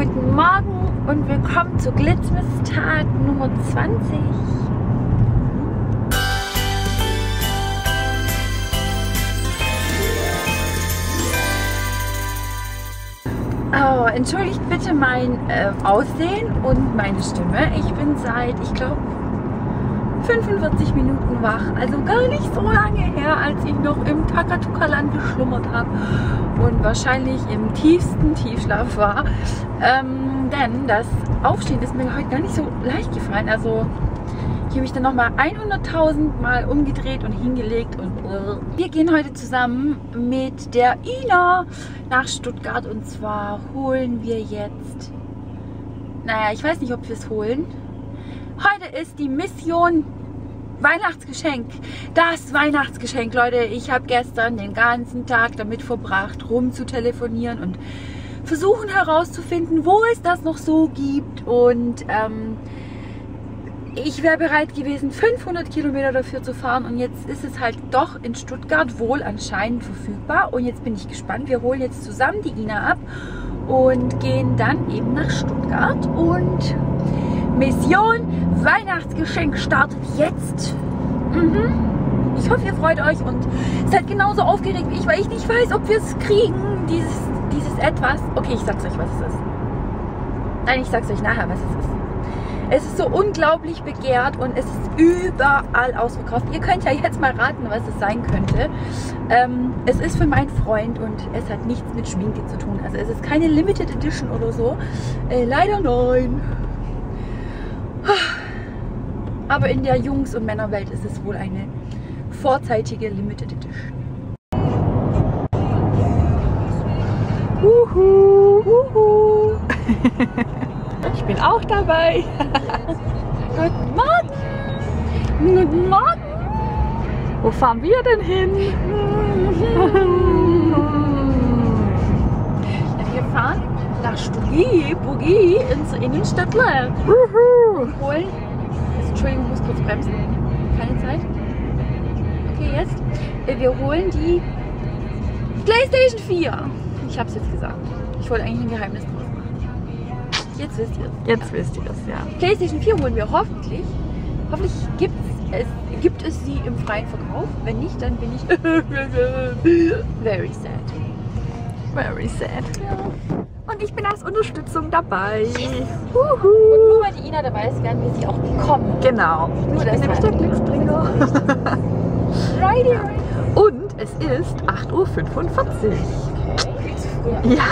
Guten Morgen und willkommen zu Glitzmistag Nummer 20. Oh, entschuldigt bitte mein Aussehen und meine Stimme. Ich bin seit, ich glaube, 45 Minuten wach. Also gar nicht so lange her, als ich noch im Takatuka-Land geschlummert habe und wahrscheinlich im tiefsten Tiefschlaf war. Denn das Aufstehen ist mir heute gar nicht so leicht gefallen. Also ich habe mich dann nochmal 100.000 Mal umgedreht und hingelegt und wir gehen heute zusammen mit der Ina nach Stuttgart und zwar holen wir jetzt, naja, ich weiß nicht, ob wir es holen. Heute ist die Mission Weihnachtsgeschenk. Das Weihnachtsgeschenk, Leute. Ich habe gestern den ganzen Tag damit verbracht, rumzutelefonieren und versuchen herauszufinden, wo es das noch so gibt. Und ich wäre bereit gewesen, 500 Kilometer dafür zu fahren. Und jetzt ist es halt doch in Stuttgart wohl anscheinend verfügbar. Und jetzt bin ich gespannt. Wir holen jetzt zusammen die Ina ab und gehen dann eben nach Stuttgart. Und Mission Weihnachtsgeschenk startet jetzt. Ich hoffe, ihr freut euch und seid genauso aufgeregt wie ich, weil ich nicht weiß, ob wir es kriegen, dieses Etwas. Okay, ich sag's euch, was es ist. Nein, ich sag's euch nachher, was es ist. Es ist so unglaublich begehrt und es ist überall ausverkauft. Ihr könnt ja jetzt mal raten, was es sein könnte. Es ist für meinen Freund und es hat nichts mit Schminke zu tun. Also es ist keine Limited Edition oder so. Leider nein. Aber in der Jungs- und Männerwelt ist es wohl eine vorzeitige Limited Edition. Ich bin auch dabei. Guten Morgen. Guten Morgen. Wo fahren wir denn hin? Wir fahren nach Stuggi ins Innenstadtler. Und holen. Entschuldigung, ich muss kurz bremsen. Keine Zeit. Okay, jetzt. Wir holen die PlayStation 4. Ich hab's jetzt gesagt. Ich wollte eigentlich ein Geheimnis draus machen. Jetzt wisst ihr es. Jetzt wisst ihr es, ja. PlayStation 4 holen wir hoffentlich. Hoffentlich gibt es sie im freien Verkauf. Wenn nicht, dann bin ich very sad. Very sad. Ja. Und ich bin als Unterstützung dabei. Und nur weil die Ina dabei ist, werden wir sie auch bekommen. Genau. Nur das ist der Glücksbringer. Und es ist 8:45 Uhr. Okay, ja.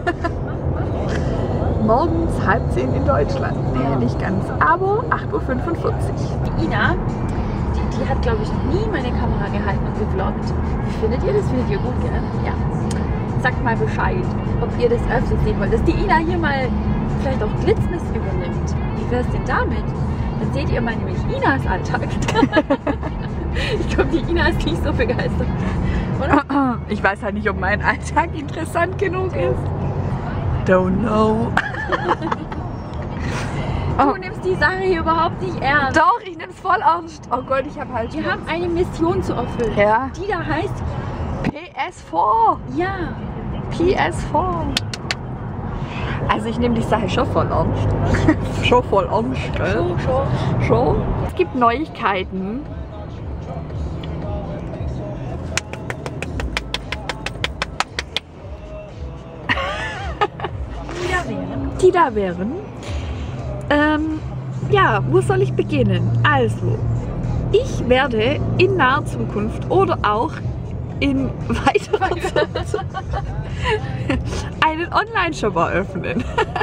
Morgens 9:30 in Deutschland. Nee, nicht ganz. Aber 8:45 Uhr. Die Ina, die hat, glaube ich, noch nie meine Kamera gehalten und gevloggt. Wie findet ihr das? Findet ihr gut, gell? Ja. Sagt mal Bescheid, ob ihr das öfter sehen wollt. Dass die Ina hier mal vielleicht auch Glitzmist übernimmt. Wie wäre es denn damit? Dann seht ihr mal nämlich Inas Alltag. Ich glaube, die Ina ist nicht so begeistert. Oder? Ich weiß halt nicht, ob mein Alltag interessant genug ist. Don't know. Du nimmst die Sache hier überhaupt nicht ernst. Doch, ich nehme es voll ernst. Oh Gott, ich habe halt... Wir haben eine Mission zu erfüllen. Ja. Die da heißt... PS4. Ja. PS4. Also ich nehme die Sache schon voll ernst. Schon voll ernst, gell? Schon. Es gibt Neuigkeiten. Die da wären. Ja, wo soll ich beginnen? Also, ich werde in naher Zukunft oder auch in weiterer Zukunft einen Online-Shop eröffnen.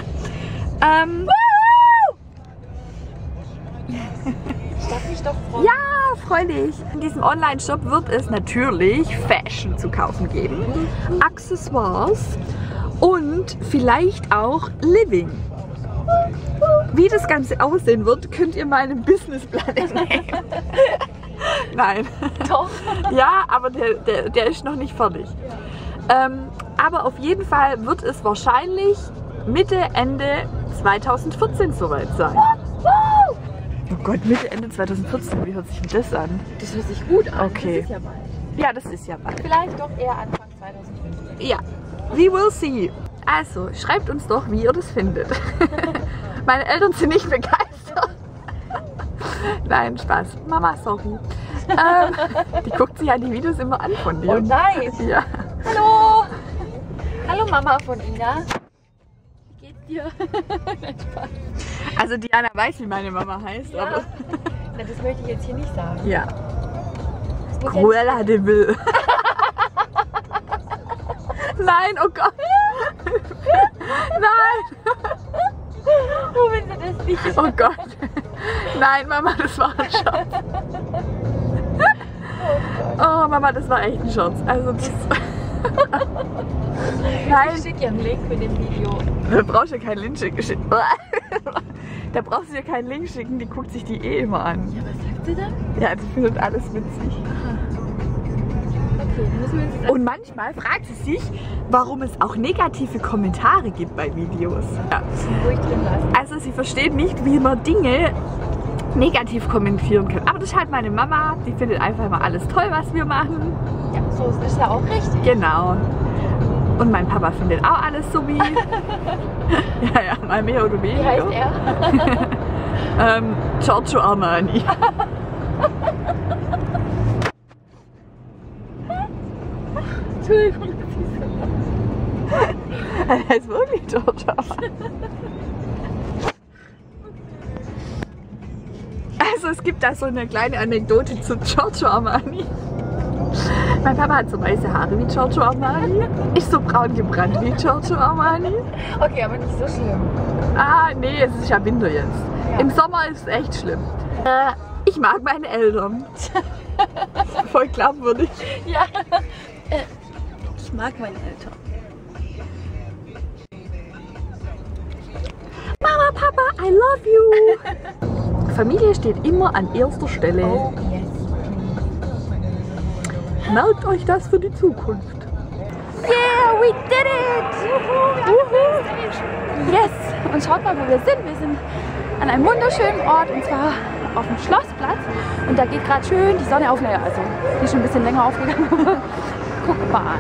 Ich darf mich doch freuen. Ja, freulich. In diesem Online-Shop wird es natürlich Fashion zu kaufen geben, Accessoires und vielleicht auch Living. Wie das Ganze aussehen wird, könnt ihr meinen Businessplan entnehmen. Nein. Doch. Ja, aber der ist noch nicht fertig. Aber auf jeden Fall wird es wahrscheinlich Mitte, Ende 2014 soweit sein. Oh Gott, Mitte, Ende 2014, wie hört sich denn das an? Das hört sich gut an. Okay. Das ist ja bald. Ja, das ist ja bald. Vielleicht doch eher Anfang 2015. Ja, we will see. Also, schreibt uns doch, wie ihr das findet. Meine Eltern sind nicht begeistert. Nein, Spaß. Mama, sorry. Die guckt sich ja die Videos immer an von dir. Oh nein! Ja. Hallo! Hallo Mama von Ina. Wie geht's dir? Nein, Spaß. Also Diana weiß, wie meine Mama heißt, Ja. aber... Na, das möchte ich jetzt hier nicht sagen. Ja. Das muss Cruella de Vil. Nein, oh Gott. Nein. Oh, wenn du das nicht... Oh Gott. Nein, Mama, das war ein Scherz. Oh, Mama, das war echt ein Scherz. Also das... Nein. Ich schicke dir einen Link mit dem Video. Da brauchst du ja keinen Link schicken. Da brauchst du dir keinen Link schicken, die guckt sich die eh immer an. Ja, was sagt sie dann? Ja, die findet alles witzig. Okay, müssen wir jetzt... Und manchmal fragt sie sich, warum es auch negative Kommentare gibt bei Videos. Ja. ruhig drin lassen. Also sie versteht nicht, wie man Dinge negativ kommentieren kann. Aber das ist halt meine Mama, die findet einfach immer alles toll, was wir machen. Ja, so ist ja auch richtig. Genau. Und mein Papa findet auch alles so wie... ja, mal mehr oder weniger. Wie heißt er? Giorgio Armani. Entschuldigung. Er heißt wirklich Giorgio Armani. Also es gibt da so eine kleine Anekdote zu Giorgio Armani. Mein Papa hat so weiße Haare wie Giorgio Armani. Ich so braun gebrannt wie Giorgio Armani. Okay, aber nicht so schlimm. Ah, nee, es ist ja Winter jetzt. Ja. Im Sommer ist es echt schlimm. Ich mag meine Eltern. Voll glaubwürdig. Ja. Ich mag meine Eltern. Mama, Papa, I love you. Familie steht immer an erster Stelle. Oh, yes. Merkt euch das für die Zukunft. Yeah, we did it! Yes! Und schaut mal, wo wir sind. Wir sind an einem wunderschönen Ort, und zwar auf dem Schlossplatz. Und da geht gerade schön die Sonne auf. Naja, also die ist schon ein bisschen länger aufgegangen. Guck mal.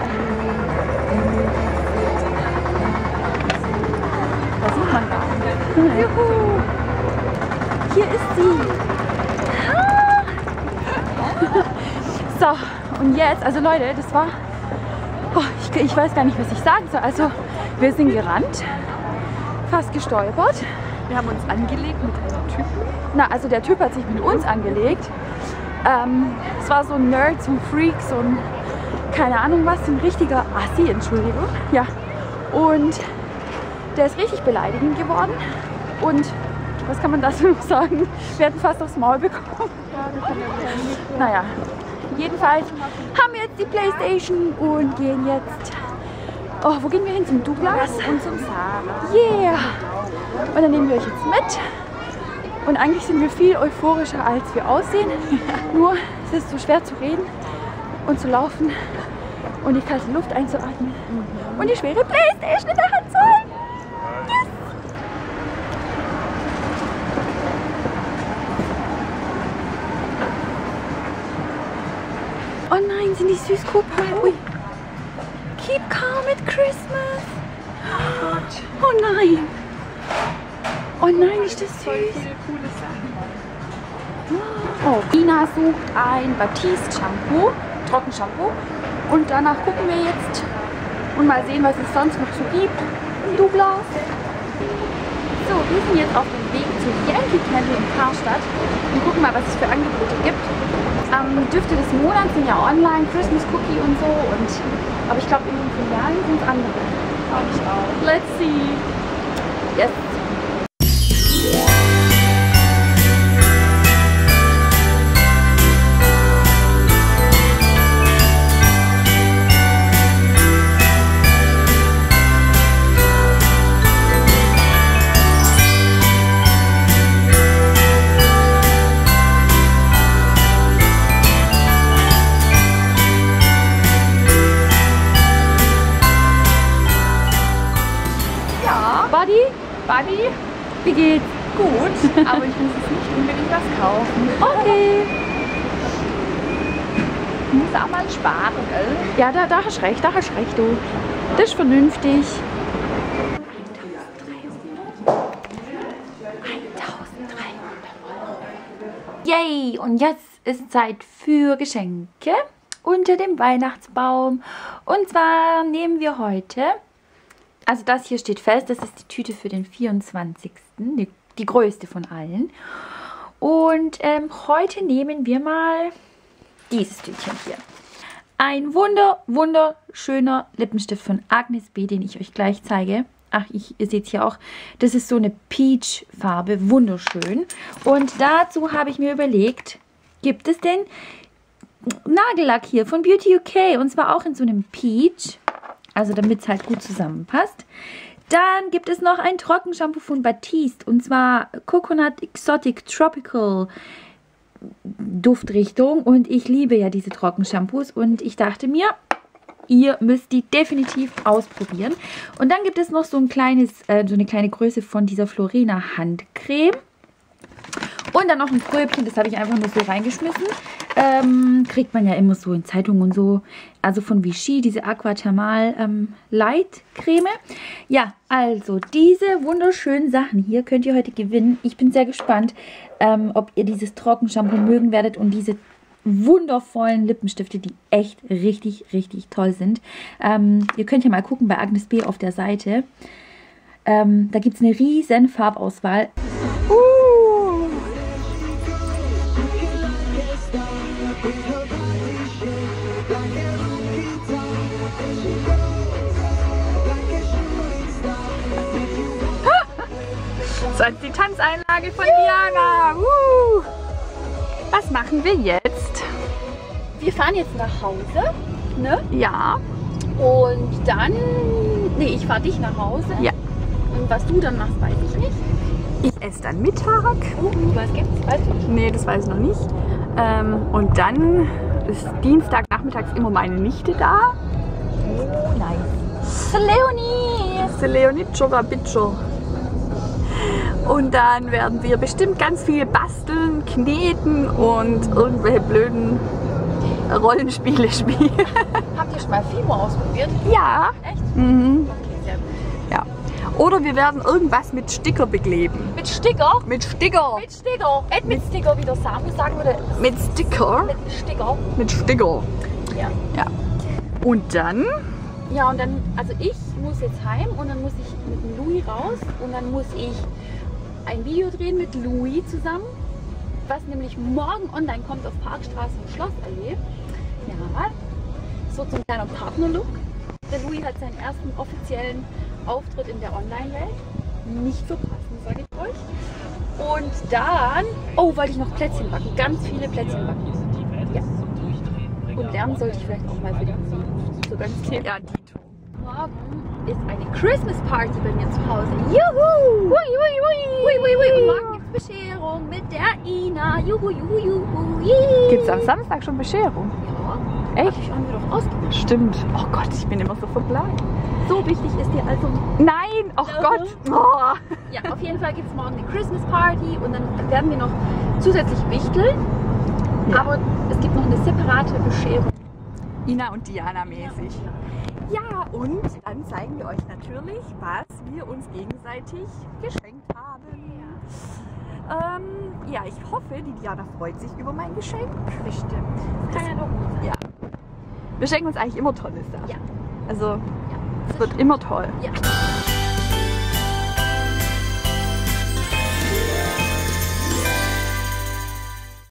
Da sieht man gar nicht. Juhu! Hier ist sie. So, und jetzt, also Leute, das war... Oh, ich weiß gar nicht, was ich sagen soll. Also, wir sind gerannt, fast gestolpert. Wir haben uns angelegt mit einem Typen. Na, also der Typ hat sich mit uns angelegt. Es war so ein Nerd, so ein Freak, so ein, keine Ahnung was, ein richtiger Assi, Entschuldigung. Ja. Und der ist richtig beleidigend geworden. Und was kann man dazu noch sagen? Wir hatten fast aufs Maul bekommen. Naja. Jedenfalls haben wir jetzt die Playstation und gehen jetzt... Oh, wo gehen wir hin? Zum Douglas? Und zum Sarah. Yeah! Und dann nehmen wir euch jetzt mit. Und eigentlich sind wir viel euphorischer, als wir aussehen. Nur es ist so schwer zu reden und zu laufen und die kalte Luft einzuatmen. Und die schwere Playstation in der Hand zu halten. Yes! Oh nein, sind die süß, guck mal. Ui. Keep calm at Christmas. Oh nein. Oh nein, ist das süß. Coole Sachen. Oh, Ina sucht ein Batiste-Shampoo, Trockenshampoo. Und danach gucken wir jetzt und mal sehen, was es sonst noch so gibt im Douglas. So, wir sind jetzt auf dem Weg zu Yankee Candle in Karstadt und gucken mal, was es für Angebote gibt. Düfte des Monats sind ja online, Christmas Cookie und so. Aber ich glaube, in den Filialen sind es andere. Glaube ich auch. Let's see. Yes. Buddy, wie geht's? Gut, aber ich muss jetzt nicht unbedingt was kaufen. Okay. Ich muss auch mal sparen, gell? Ja, da hast recht, du. Das ist vernünftig. 300 €. Yay! Und jetzt ist Zeit für Geschenke unter dem Weihnachtsbaum. Und zwar nehmen wir heute, also das hier steht fest, das ist die Tüte für den 24. Die größte von allen. Und heute nehmen wir mal dieses Tütchen hier. Ein wunderschöner Lippenstift von Agnes B, den ich euch gleich zeige. Ach, ihr seht es hier auch. Das ist so eine Peach-Farbe, wunderschön. Und dazu habe ich mir überlegt, gibt es den Nagellack hier von Beauty UK. Und zwar auch in so einem Peach. Also damit es halt gut zusammenpasst. Dann gibt es noch ein Trockenshampoo von Batiste. Und zwar Coconut Exotic Tropical Duftrichtung. Und ich liebe ja diese Trockenshampoos. Und ich dachte mir, ihr müsst die definitiv ausprobieren. Und dann gibt es noch so ein kleines, so eine kleine Größe von dieser Florena Handcreme. Und dann noch ein Pröbchen, das habe ich einfach nur so reingeschmissen. Kriegt man ja immer so in Zeitungen und so. Also von Vichy, diese Aquathermal Light Creme. Ja, also diese wunderschönen Sachen hier könnt ihr heute gewinnen. Ich bin sehr gespannt, ob ihr dieses Trockenshampoo mögen werdet und diese wundervollen Lippenstifte, die echt richtig toll sind. Ihr könnt ja mal gucken bei Agnes B auf der Seite. Da gibt es eine riesen Farbauswahl. So, die Tanzeinlage von Diana. Was machen wir jetzt? Wir fahren jetzt nach Hause, ne? Ja. Und dann, nee, ich fahre dich nach Hause. Ja. Und was du dann machst, weiß ich nicht. Ich esse dann Mittag. Was gibt's? Weißt du nicht? Nee, das weiß ich noch nicht. Und dann ist Dienstagnachmittags immer meine Nichte da. Oh, nice. Leonie! Leonie Bitcher. Und dann werden wir bestimmt ganz viel basteln, kneten und irgendwelche blöden Rollenspiele spielen. Habt ihr schon mal Fimo ausprobiert? Ja. Echt? Mhm. Okay, sehr gut. Ja. Oder wir werden irgendwas mit Sticker bekleben. Mit Sticker? Mit Sticker. Mit Sticker. Nicht mit Sticker, wie der Samu sagen würde. Mit Sticker. Mit Sticker. Mit Sticker. Ja. Ja. Und dann? Ja, und dann, also ich muss jetzt heim und dann muss ich mit dem Louis raus und dann muss ich ein Video drehen mit Louis zusammen, was nämlich morgen online kommt auf Parkstraße und Schlossallee. Ja, so zum kleiner Partnerlook. Der Louis hat seinen ersten offiziellen Auftritt in der Online-Welt. Nicht verpassen, sage ich euch. Und dann, oh, wollte ich noch Plätzchen backen. Ganz viele Plätzchen backen. Ja. Und lernen sollte ich vielleicht auch mal für die Musik. So ganz Thema. Ja, Dito. Morgen ist eine Christmas Party bei mir zu Hause. Juhu! Hui, hui, hui! Hui, hui, hui. Und morgen gibt es Bescherung mit der Ina. Juhu, juhu, juhu. Gibt es am Samstag schon Bescherung? Ja. Echt? Haben wir doch ausgemacht. Stimmt. Oh Gott, ich bin immer so verplant. So wichtig ist dir also. Nein! Oh Gott! Oh. Ja, auf jeden Fall gibt es morgen eine Christmas Party und dann werden wir noch zusätzlich wichteln. Ja. Aber es gibt noch eine separate Bescherung. Ina und Diana mäßig. Ja, und dann zeigen wir euch natürlich, was wir uns gegenseitig geschenkt haben. Ja, ich hoffe, die Diana freut sich über mein Geschenk. Bestimmt. Das kann ja doch gut sein. Ja. Wir schenken uns eigentlich immer tolle Sachen. Ja. Also, es wird immer toll. Ja.